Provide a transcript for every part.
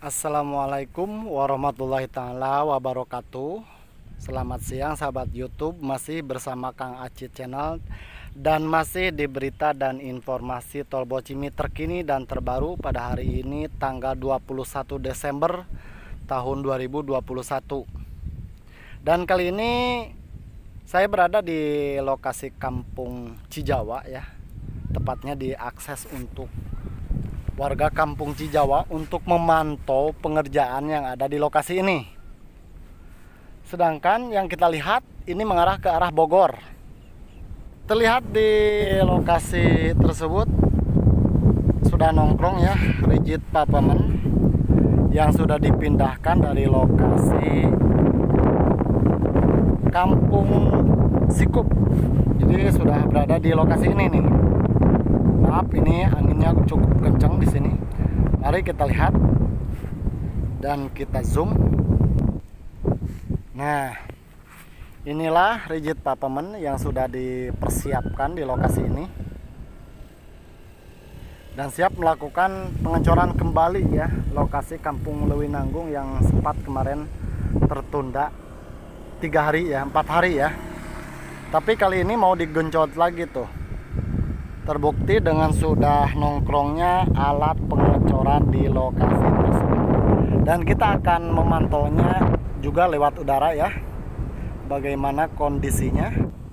Assalamualaikum warahmatullahi taala wabarakatuh. Selamat siang sahabat YouTube, masih bersama Kang Aci Channel dan masih di berita dan informasi Tol Bocimi terkini dan terbaru pada hari ini tanggal 21 Desember tahun 2021. Dan kali ini saya berada di lokasi Kampung Cijawa ya. Tepatnya di akses untuk warga Kampung Cijawa untuk memantau pengerjaan yang ada di lokasi ini. Sedangkan yang kita lihat ini mengarah ke arah Bogor. Terlihat di lokasi tersebut sudah nongkrong ya rigid pavement yang sudah dipindahkan dari lokasi Kampung Sikup. Jadi sudah berada di lokasi ini nih. Maaf, ini anginnya cukup kencang di sini. Mari kita lihat dan kita zoom. Nah, inilah rigid pavement yang sudah dipersiapkan di lokasi ini dan siap melakukan pengecoran kembali ya lokasi Kampung Lewinanggung yang sempat kemarin tertunda 4 hari ya. Tapi kali ini mau digencot lagi tuh. Terbukti dengan sudah nongkrongnya alat pengecoran di lokasi tersebut. Dan kita akan memantaunya juga lewat udara ya. Bagaimana kondisinya.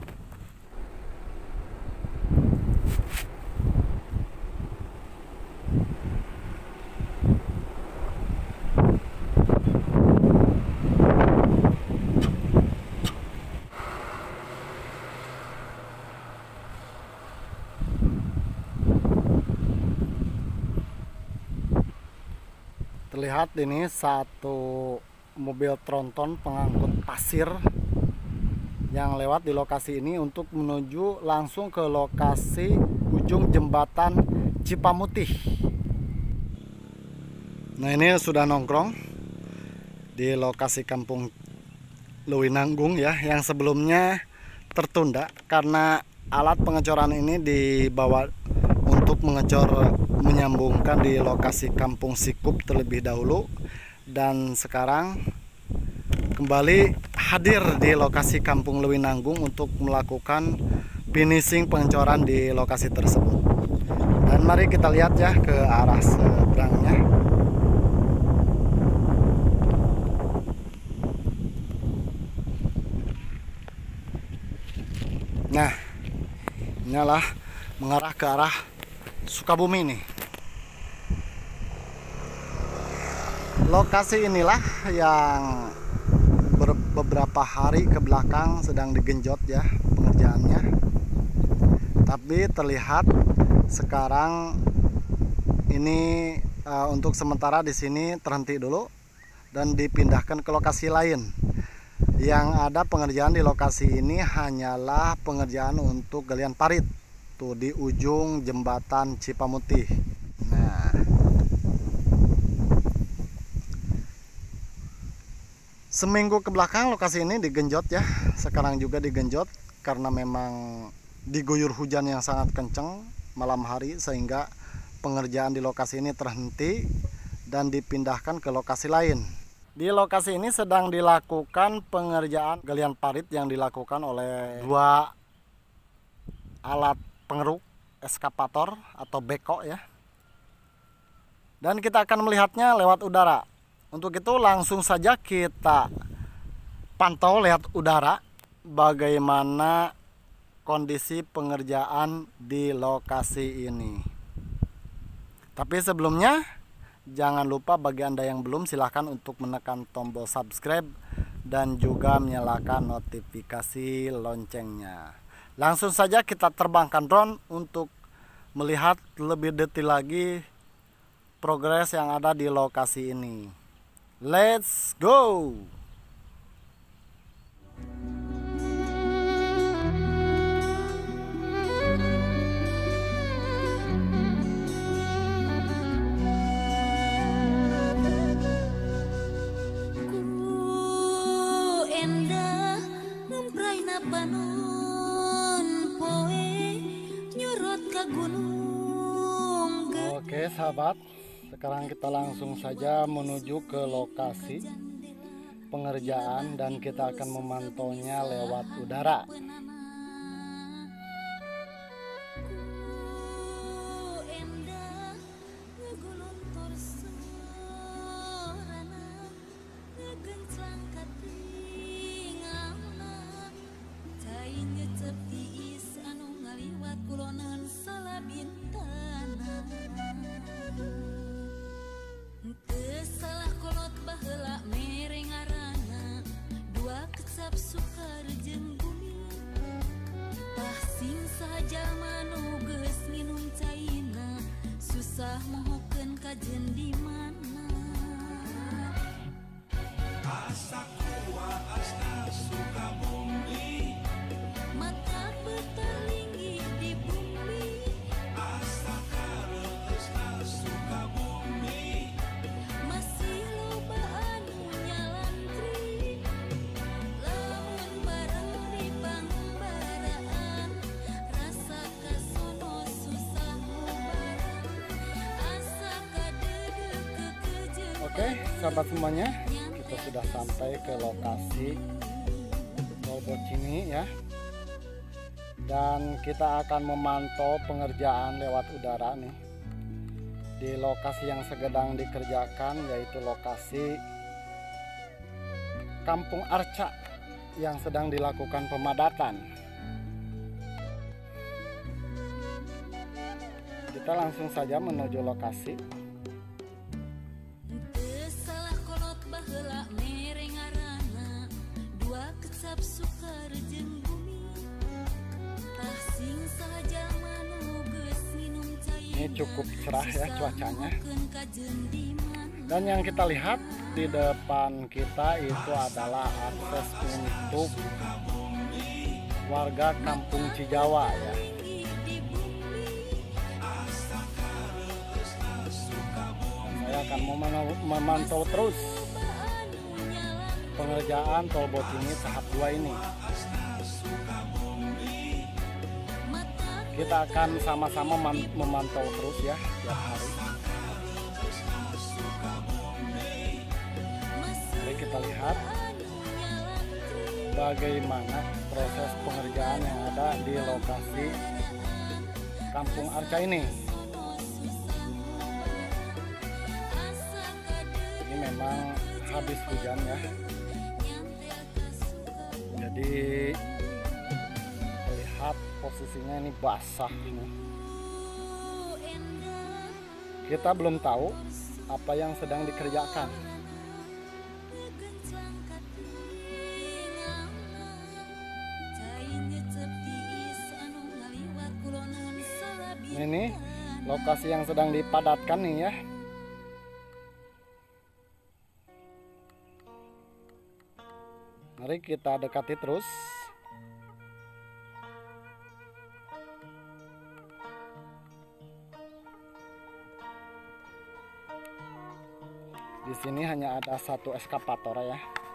Terlihat ini satu mobil tronton pengangkut pasir yang lewat di lokasi ini untuk menuju langsung ke lokasi ujung jembatan Cipamutih. Nah, ini sudah nongkrong di lokasi Kampung Lewinanggung ya, yang sebelumnya tertunda karena alat pengecoran ini dibawa untuk mengecor menyambungkan di lokasi Kampung Sikup terlebih dahulu, dan sekarang kembali hadir di lokasi Kampung Lewinanggung untuk melakukan finishing pengecoran di lokasi tersebut. Dan mari kita lihat ya ke arah seberangnya. Nah, inilah mengarah ke arah Sukabumi nih. Lokasi inilah yang beberapa hari ke belakang sedang digenjot ya pengerjaannya. Tapi terlihat sekarang ini untuk sementara di sini terhenti dulu dan dipindahkan ke lokasi lain. Yang ada pengerjaan di lokasi ini hanyalah pengerjaan untuk galian parit tuh di ujung jembatan Cipamutih. Nah, seminggu ke belakang lokasi ini digenjot ya. Sekarang juga digenjot karena memang diguyur hujan yang sangat kencang malam hari sehingga pengerjaan di lokasi ini terhenti dan dipindahkan ke lokasi lain. Di lokasi ini sedang dilakukan pengerjaan galian parit yang dilakukan oleh 2 alat pengeruk eskavator atau beko ya. Dan kita akan melihatnya lewat udara. Untuk itu langsung saja kita pantau lewat udara bagaimana kondisi pengerjaan di lokasi ini. Tapi sebelumnya jangan lupa bagi Anda yang belum, silahkan untuk menekan tombol subscribe dan juga menyalakan notifikasi loncengnya. Langsung saja kita terbangkan drone untuk melihat lebih detail lagi progres yang ada di lokasi ini. Let's go! Oke sahabat, Sekarang kita langsung saja menuju ke lokasi pengerjaan dan kita akan memantaunya lewat udara. Salah kolot baheula mere ngaranna dua kecap sukar jeung bumi pasing saja manu geus nginum caina susah mohokeun kajen di mana asa kuat asna suka bumi mata betalinggih di bumi asa kareus suka bumi masih loba anu nyalantri lamun bareng di pangbaraan rasa kasono susah mubaran asa kadeudeuk kekejeun. Oke, sahabat semuanya, kita sudah sampai ke lokasi Tol Bocimi ya. Dan kita akan memantau pengerjaan lewat udara nih di lokasi yang sedang dikerjakan, yaitu lokasi Kampung Arca yang sedang dilakukan pemadatan. Kita langsung saja menuju lokasi. Salah kolot baheula mere ngaranna dua kecap sukar jeung bumi pasing saja manu geus nginum caina. Ini cukup cerah ya cuacanya. Dan yang kita lihat di depan kita itu adalah akses untuk warga Kampung Cijawa ya. Dan saya akan memantau terus pengerjaan Tol Bocimi tahap 2 ini. Kita akan sama-sama memantau terus ya tiap hari. Mari kita lihat bagaimana proses pengerjaan yang ada di lokasi Kampung Arca ini. Ini memang habis hujan ya. Jadi lihat posisinya ini basah ini. Kita belum tahu apa yang sedang dikerjakan. Ini lokasi yang sedang dipadatkan nih ya. Mari kita dekati terus. Di sini hanya ada satu eskavator ya.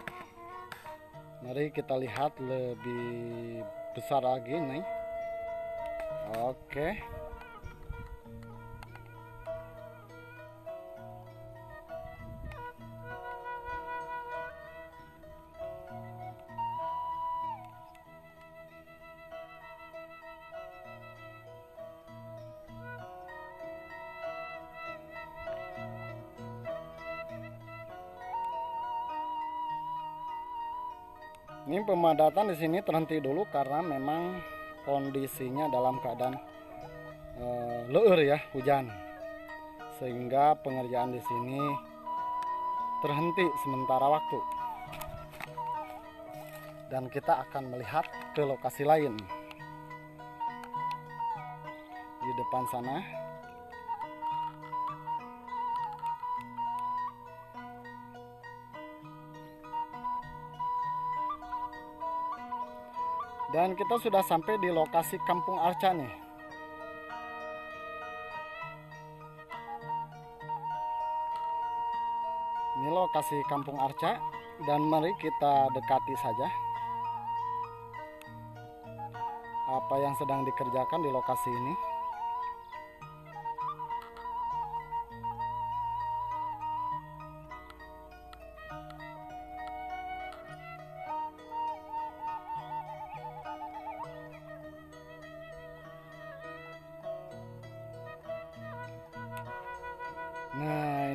Mari kita lihat lebih besar lagi nih. Oke. Ini pemadatan di sini terhenti dulu karena memang kondisinya dalam keadaan leur ya, hujan, sehingga pengerjaan di sini terhenti sementara waktu. Dan kita akan melihat ke lokasi lain di depan sana. Dan kita sudah sampai di lokasi Kampung Arca nih. Ini lokasi Kampung Arca dan mari kita dekati saja apa yang sedang dikerjakan di lokasi ini.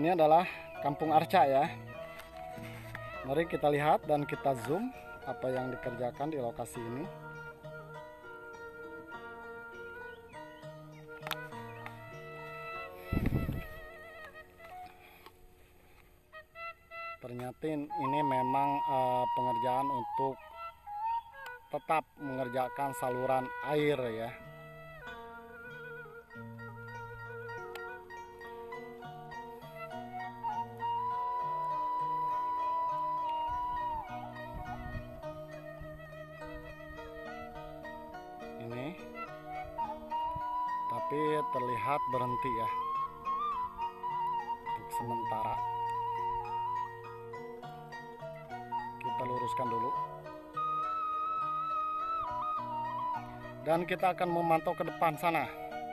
Ini adalah Kampung Arca ya. Mari kita lihat dan kita zoom apa yang dikerjakan di lokasi ini. Ternyata ini memang pengerjaan untuk tetap mengerjakan saluran air ya. Ini tapi terlihat berhenti ya untuk sementara. Kita luruskan dulu dan kita akan memantau ke depan sana.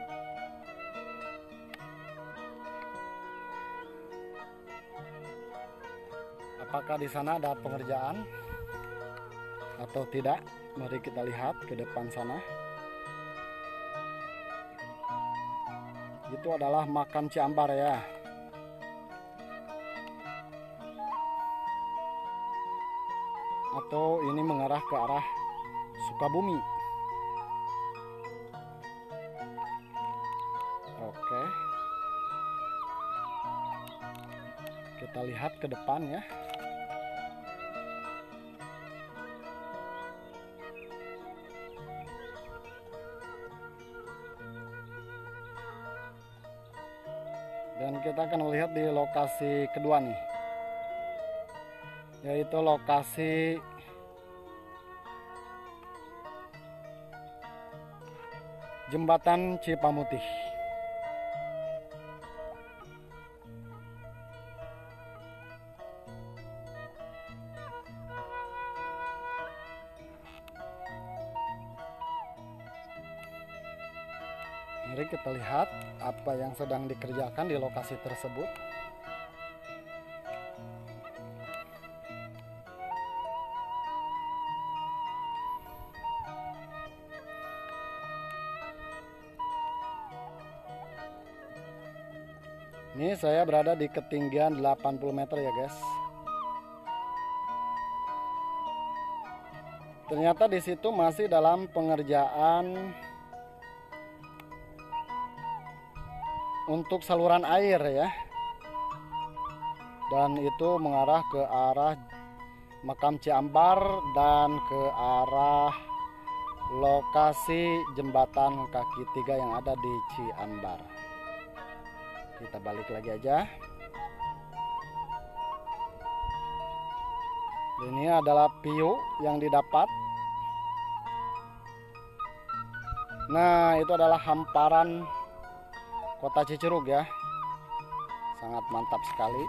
Apakah di sana ada pengerjaan atau tidak? Mari kita lihat ke depan sana. Itu adalah makam Ciambar ya. Atau ini mengarah ke arah Sukabumi. Oke. Kita lihat ke depan ya. Dan kita akan melihat di lokasi kedua nih, yaitu lokasi Jembatan Cipamutih. Mari kita lihat apa yang sedang dikerjakan di lokasi tersebut. Ini saya berada di ketinggian 80 meter ya guys. Ternyata di situ masih dalam pengerjaan untuk saluran air ya. Dan itu mengarah ke arah makam Ciambar dan ke arah lokasi jembatan kaki 3 yang ada di Ciambar. Kita balik lagi aja. Ini adalah view yang didapat. Nah, itu adalah hamparan Kota Cicurug ya. Sangat mantap sekali.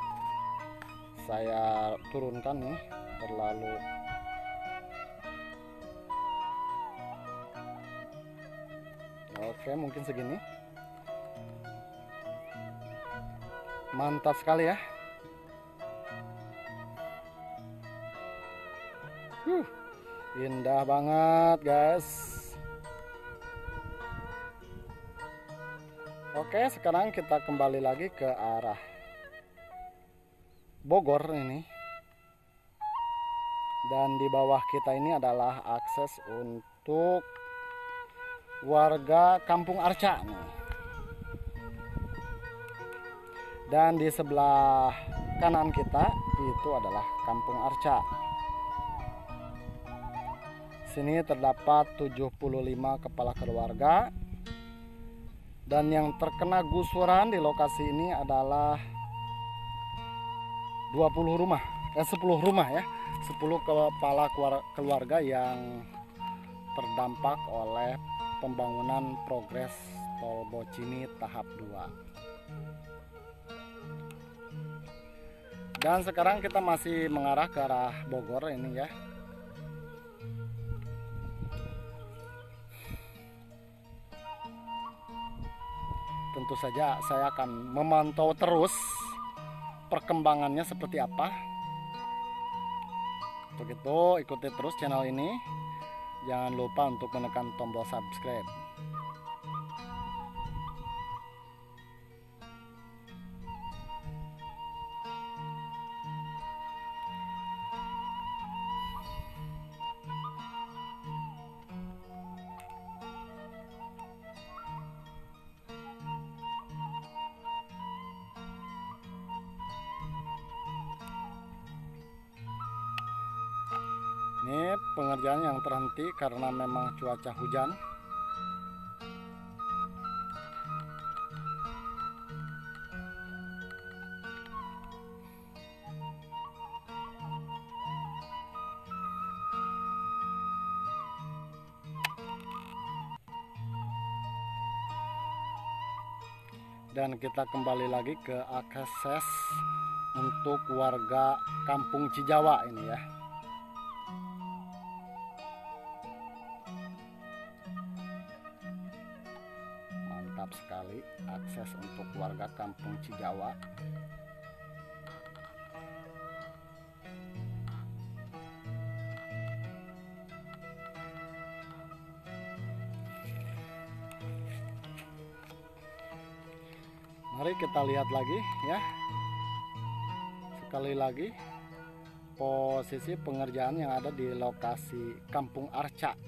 Saya turunkan nih, terlalu oke, mungkin segini. Mantap sekali ya. Indah banget guys. Oke, sekarang kita kembali lagi ke arah Bogor ini. Dan di bawah kita ini adalah akses untuk warga Kampung Arca nih. Dan di sebelah kanan kita itu adalah Kampung Arca. Sini terdapat 75 kepala keluarga. Dan yang terkena gusuran di lokasi ini adalah 10 rumah ya. 10 kepala keluarga yang terdampak oleh pembangunan progres Tol Bocimi tahap 2. Dan sekarang kita masih mengarah ke arah Bogor ini ya. Tentu saja saya akan memantau terus perkembangannya seperti apa. Untuk itu ikuti terus channel ini. Jangan lupa untuk menekan tombol subscribe. Ini pengerjaan yang terhenti karena memang cuaca hujan. Dan kita kembali lagi ke akses untuk warga Kampung Cijawa ini ya. Mantap sekali akses untuk warga Kampung Cijawa. Mari kita lihat lagi ya. Sekali lagi posisi pengerjaan yang ada di lokasi Kampung Arca.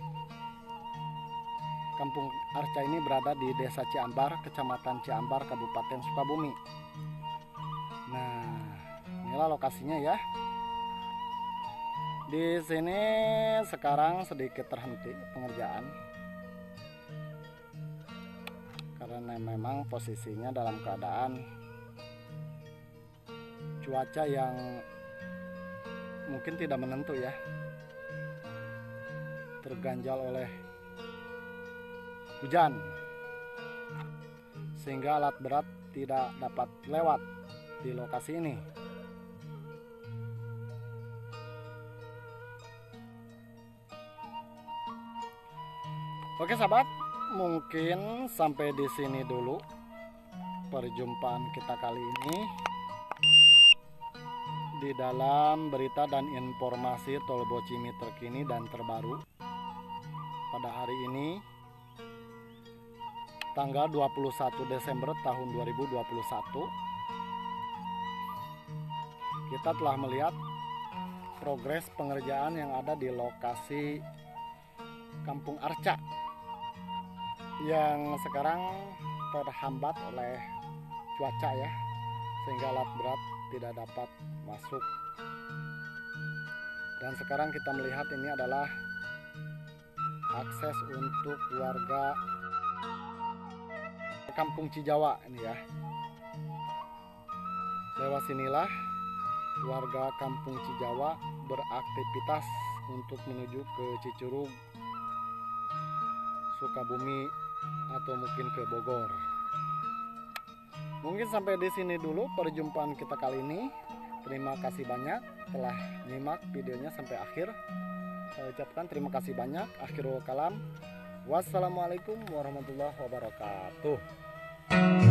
Kampung Arca ini berada di Desa Ciambar, Kecamatan Ciambar, Kabupaten Sukabumi. Nah, inilah lokasinya ya. Di sini sekarang sedikit terhenti pengerjaan karena memang posisinya dalam keadaan cuaca yang mungkin tidak menentu ya, terganjal oleh hujan sehingga alat berat tidak dapat lewat di lokasi ini. Oke sahabat, mungkin sampai di sini dulu perjumpaan kita kali ini di dalam berita dan informasi Tol Bocimi terkini dan terbaru pada hari ini tanggal 21 Desember tahun 2021. Kita telah melihat progres pengerjaan yang ada di lokasi Kampung Arca yang sekarang terhambat oleh cuaca ya, sehingga alat berat tidak dapat masuk. Dan sekarang kita melihat ini adalah akses untuk warga Kampung Cijawa ini ya. Lewat sinilah warga Kampung Cijawa beraktivitas untuk menuju ke Cicurug, Sukabumi, atau mungkin ke Bogor. Mungkin sampai di sini dulu perjumpaan kita kali ini. Terima kasih banyak telah nyimak videonya sampai akhir. Saya ucapkan terima kasih banyak. Akhirul kalam. Wassalamualaikum warahmatullahi wabarakatuh.